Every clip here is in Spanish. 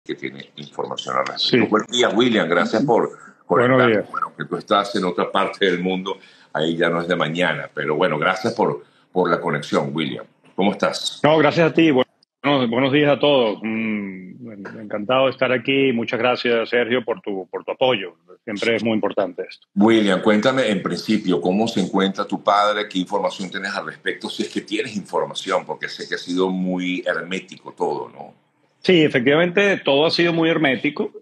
que tiene información al respecto. Sí. Buenos días, William. Gracias por Buenos conectar. días. Bueno, que tú estás en otra parte del mundo, ahí ya no es de mañana, pero bueno, gracias por la conexión, William. ¿Cómo estás? No, gracias a ti. Buenos días a todos. Encantado de estar aquí. Muchas gracias, Sergio, por tu apoyo. Siempre es muy importante esto. William, cuéntame en principio cómo se encuentra tu padre, qué información tienes al respecto, si es que tienes información, porque sé que ha sido muy hermético todo, ¿no? Sí, efectivamente, todo ha sido muy hermético,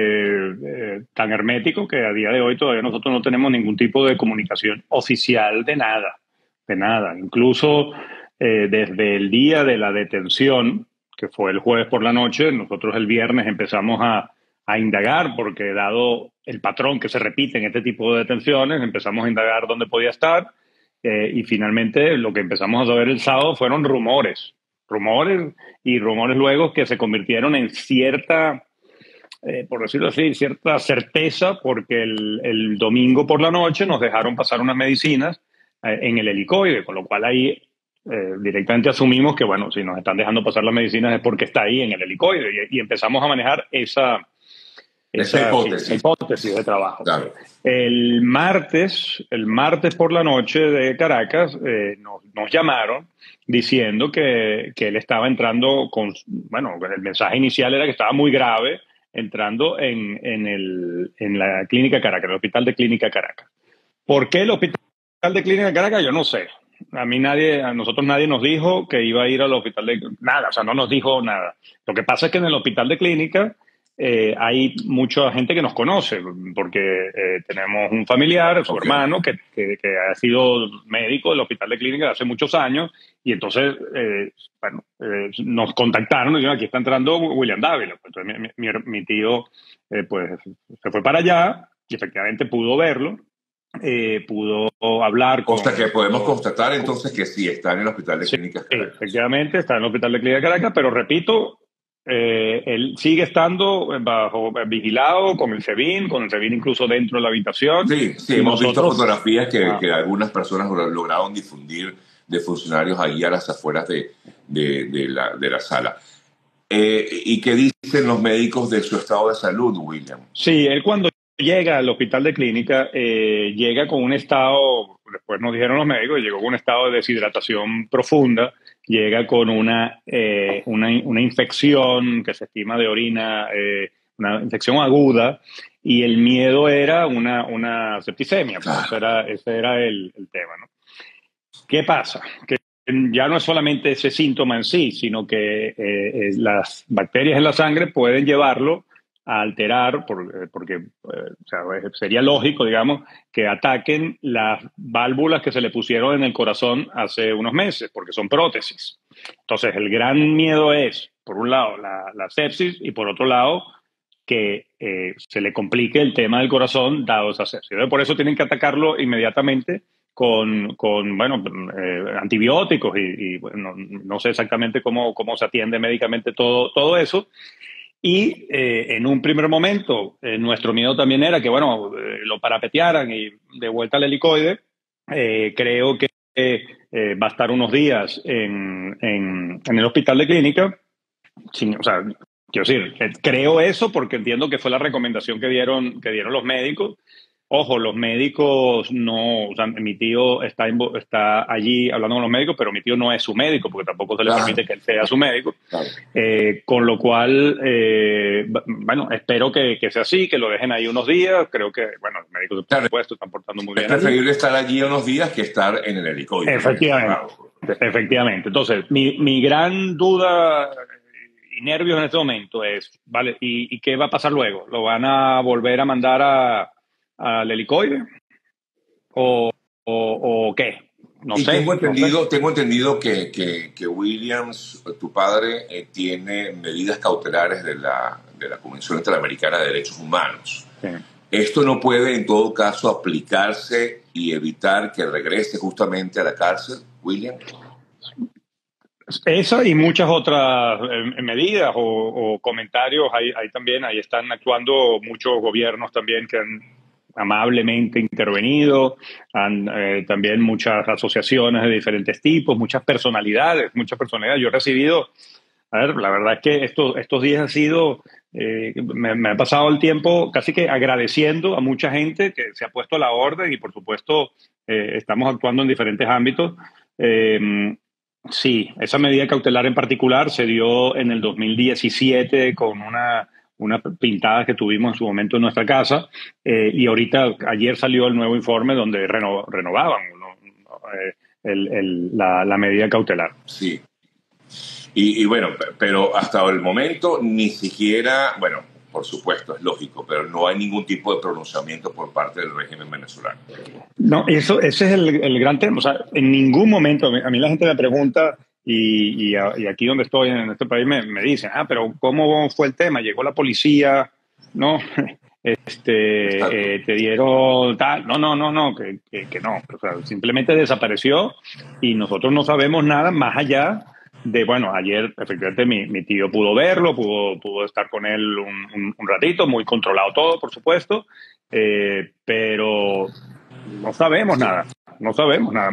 tan hermético que a día de hoy todavía nosotros no tenemos ningún tipo de comunicación oficial de nada, de nada. Incluso desde el día de la detención, que fue el jueves por la noche, nosotros el viernes empezamos a indagar, porque dado el patrón que se repite en este tipo de detenciones, empezamos a indagar dónde podía estar, y finalmente lo que empezamos a saber el sábado fueron rumores y rumores luego que se convirtieron en cierta, por decirlo así, cierta certeza, porque el domingo por la noche nos dejaron pasar unas medicinas en el helicoide, con lo cual ahí directamente asumimos que, bueno, si nos están dejando pasar las medicinas es porque está ahí en el helicoide, y empezamos a manejar esa hipótesis de trabajo. Claro. El martes por la noche de Caracas nos llamaron diciendo que él estaba entrando bueno, el mensaje inicial era que estaba muy grave entrando en la Clínica Caracas, el Hospital de Clínica Caracas. ¿Por qué el Hospital de Clínica Caracas? Yo no sé. A nosotros nadie nos dijo que iba a ir al hospital nada, o sea, no nos dijo nada. Lo que pasa es que en el Hospital de Clínica hay mucha gente que nos conoce, porque tenemos un familiar, su hermano, que ha sido médico del Hospital de Clínica hace muchos años, y entonces, nos contactaron y dijeron, aquí está entrando William Dávila. Entonces mi tío pues se fue para allá y efectivamente pudo verlo, pudo hablar con... O sea que podemos constatar entonces que sí está en el Hospital de Clínicas Caracas. Sí, efectivamente está en el Hospital de Clínica Caracas, pero repito, él sigue estando vigilado con el SEBIN incluso dentro de la habitación. Sí, Y hemos visto nosotros, fotografías que algunas personas lograron difundir de funcionarios ahí a las afueras de la sala. ¿Y qué dicen los médicos de su estado de salud, William? Sí, él cuando llega al Hospital de Clínica, llega con un estado, después nos dijeron los médicos, llegó con un estado de deshidratación profunda, llega con una infección que se estima de orina, una infección aguda, y el miedo era una septicemia. Pues ese era el tema, ¿no? ¿Qué pasa? Que ya no es solamente ese síntoma en sí, sino que las bacterias en la sangre pueden llevarlo a alterar, porque o sea, sería lógico, digamos, que ataquen las válvulas que se le pusieron en el corazón hace unos meses, porque son prótesis. Entonces, el gran miedo es, por un lado, la sepsis, y por otro lado, que se le complique el tema del corazón dado esa sepsis. Entonces, por eso tienen que atacarlo inmediatamente con antibióticos, y bueno, no sé exactamente cómo se atiende médicamente todo eso. Y en un primer momento, nuestro miedo también era que, bueno, lo parapetearan y de vuelta al helicoide. Creo que va a estar unos días en el Hospital de Clínica. O sea, quiero decir, creo eso porque entiendo que fue la recomendación que dieron los médicos. Ojo, los médicos no, o sea, mi tío está allí hablando con los médicos, pero mi tío no es su médico, porque tampoco se le permite que él sea su médico. Claro. Con lo cual, bueno, espero que sea así, que lo dejen ahí unos días. Creo que, bueno, los médicos, por supuesto, están portando muy bien. Es preferible estar allí unos días que estar en el helicoide. Efectivamente. Entonces, mi gran duda y nervios en este momento es, ¿vale? ¿Y qué va a pasar luego? ¿Lo van a volver a mandar al helicoide? ¿O qué? No sé. Tengo entendido que Williams, tu padre, tiene medidas cautelares de la Convención Interamericana de Derechos Humanos. Sí. ¿Esto no puede, en todo caso, aplicarse y evitar que regrese justamente a la cárcel, William? Esa y muchas otras medidas o comentarios, ahí están actuando muchos gobiernos también que han amablemente intervenido, también muchas asociaciones de diferentes tipos, muchas personalidades. Yo he recibido A ver, la verdad es que estos días ha sido, me ha pasado el tiempo casi que agradeciendo a mucha gente que se ha puesto a la orden y por supuesto estamos actuando en diferentes ámbitos. Eh, sí, esa medida cautelar en particular se dio en el 2017 con una pintada que tuvimos en su momento en nuestra casa y ahorita, ayer salió el nuevo informe donde renovaban, ¿no? La medida cautelar. Sí. Y bueno, pero hasta el momento ni siquiera, bueno, por supuesto, es lógico, pero no hay ningún tipo de pronunciamiento por parte del régimen venezolano. No, ese es el gran tema. O sea, en ningún momento, a mí la gente me pregunta, y aquí donde estoy, en este país, me dicen, pero ¿cómo fue el tema? ¿Llegó la policía? ¿No? Exacto. Te dieron tal. No, no, no, no, que no. O sea, simplemente desapareció y nosotros no sabemos nada más allá de, bueno, ayer efectivamente mi tío pudo verlo, pudo estar con él un ratito, muy controlado todo, por supuesto, pero no sabemos Sí. nada, no sabemos nada.